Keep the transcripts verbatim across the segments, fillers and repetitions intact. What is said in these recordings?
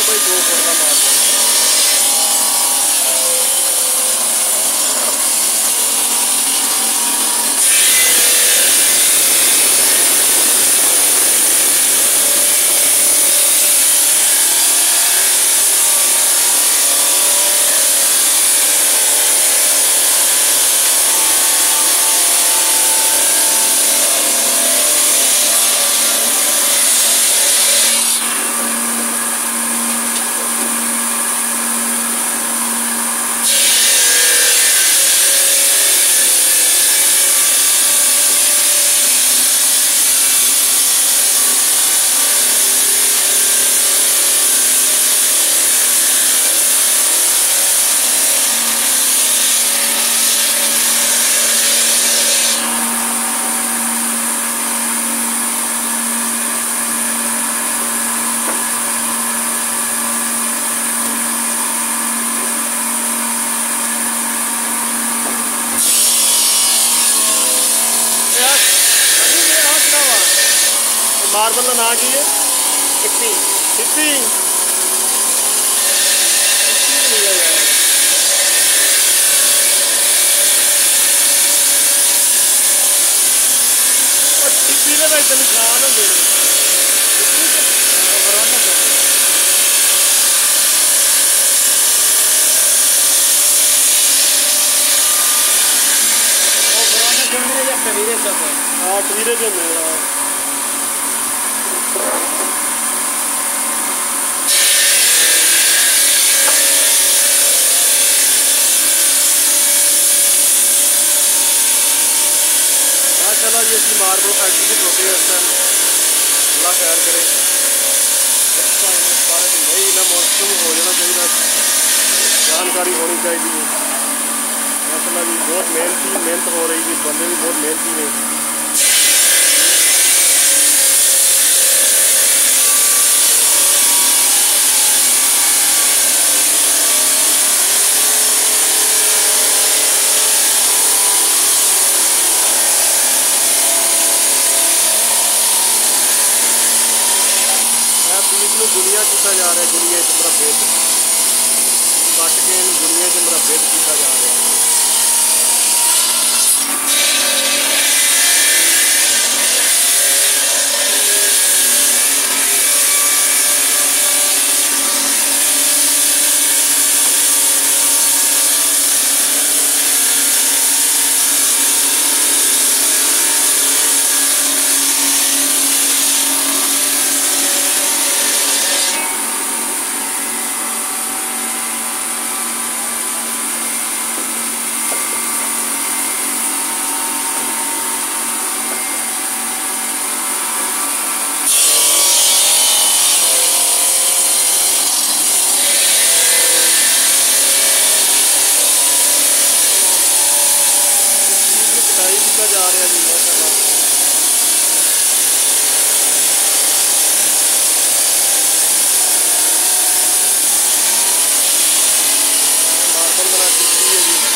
By दो foot का marble. Marble का नाम की है टिप्पी टिप्पी टिप्पी के निशान होंगे हाँ टवीरे जो होंगे चलो जी असली मार्बल फैक्ट्री से छोटे इस टाइम अल्लाह खैर करे नहीं ना मौसम हो जाना चाहिए जानकारी होनी चाहिए माशाल्लाह जी बहुत मेहनती मेहनत हो रही है बंदे भी बहुत मेहनती ने गुनिया किया जा रहा है गुनिया च मुरब्बे कट के गुनिया च मुरब्बे किया जा रहा है। जा रहा है जी माशाल्लाह मार्बल बना चुकी है जी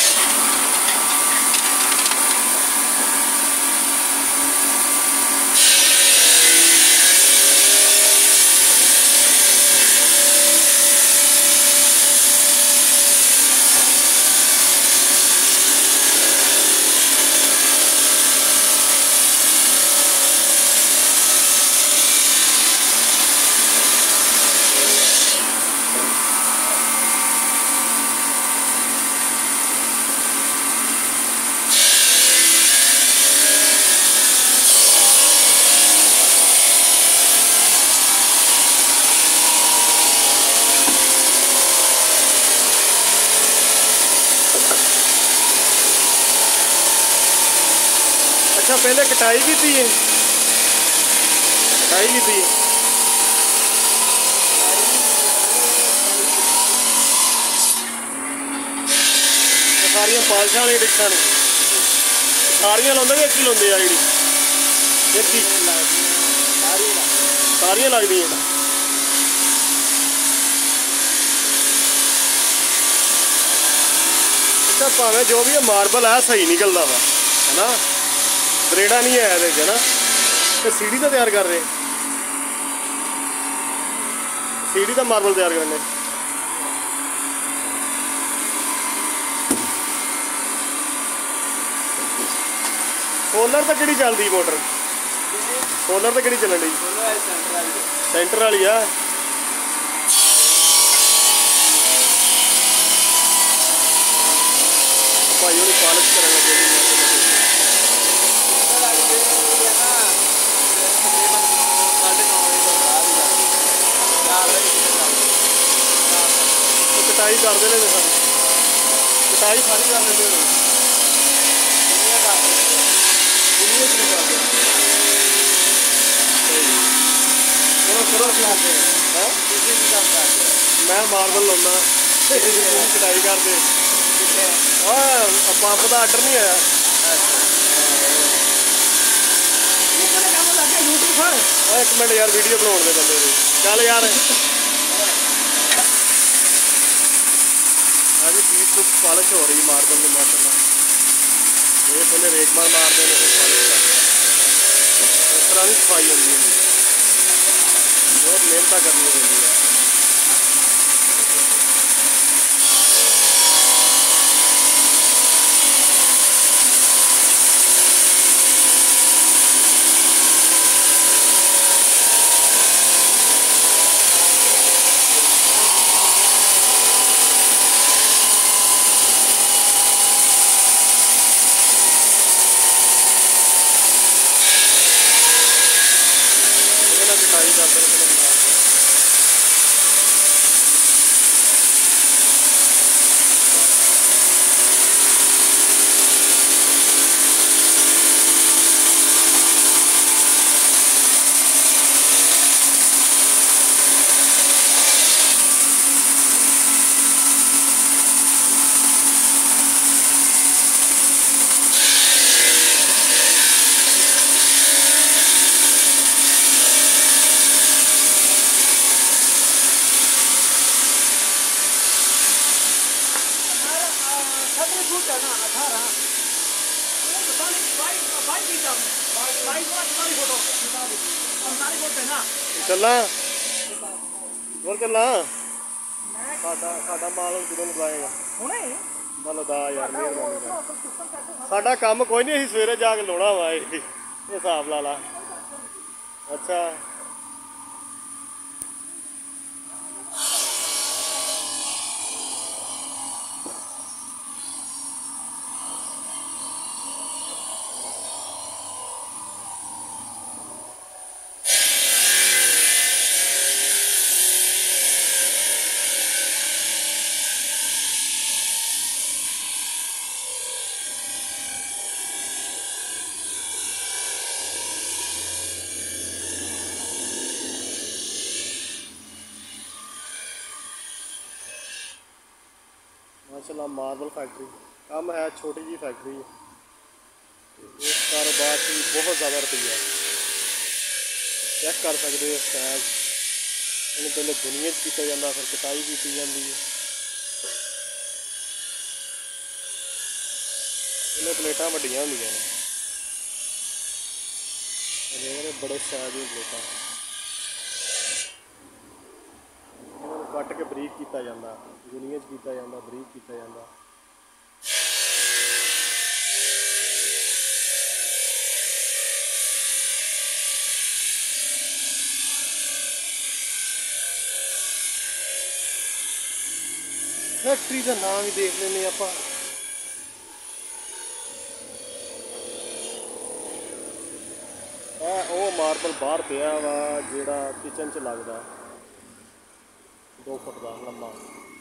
अच्छा पहले कटाई की थी कटाई की थी सारिया पालशा वाली डिक्सा ने सारिया लाते भी एक ही लाते आ जी एक ही सारिया लगदी अच्छा भावें जो भी मार्बल है सही निकलता वा है ना दरेड़ा नहीं है ना तो सीढ़ी तो तैयार कर रहे ਡੀਡੀ ਦਾ ਮਾਰਬਲ ਤਿਆਰ ਕਰਨੇ। ਸੋਲਰ ਤੇ ਕਿਹੜੀ ਚੱਲਦੀ ਮੋਟਰ? ਸੋਲਰ ਤੇ ਕਿਹੜੀ ਚੱਲਣ ਡਈ? ਸੈਂਟਰ ਵਾਲੀ ਆ। ਭਾਈ ਉਹਨੇ ਪਾਲਿਸ਼ ਕਰਨ ਲੱਗੇ ਜੀ। ਕਟਾਈ ਕਰਦੇ ਨੇ ਸਾਰੀ, ਕਟਾਈ ਸਾਰੀ ਕਰ ਲੈਂਦੇ ਨੇ। मैं मार्बल लाना कटाई करते पंप का आर्डर नहीं आया। एक मिनट यार वीडियो बनाने दे बंदे की चल यार। हाँ जी पीस को पॉलिश हो रही मार्बल में माशाल्लाह। ये पहले रेत मार मारते हैं फिर पॉलिश करते हैं। इस तरह की सफाई होती है, बहुत मेहनत करनी पड़ती है। कटाई करते हैं चलना और चलना साडा साडा माल किदों लगाएगा मतलब दा यार मेहरबानी साडा काम कोई नहीं, असीं सवेरे जाके लाउणा वा ये हिसाब ला ला। अच्छा माशाल्लाह मार्बल फैक्ट्री काम है, छोटी जी फैक्ट्री है। इस कारोबार से बहुत ज़्यादा रुपया चेक कर सकते हो। स्टैग इन्हें पहले दुनिया किया जाता, फिर कटाई की जाती है। इन्हें प्लेटा वड्डियां होंदियां ने, बड़े स्टैग दी प्लेटा कट के बरीक किया जाता, दुनिया किया जाता, बरीक किया जाता। फैक्ट्री का नाम ही देख लेने आप। वो मार्बल बाहर पिया वा जिहड़ा किचन च लगदा दो फुट का लंबा।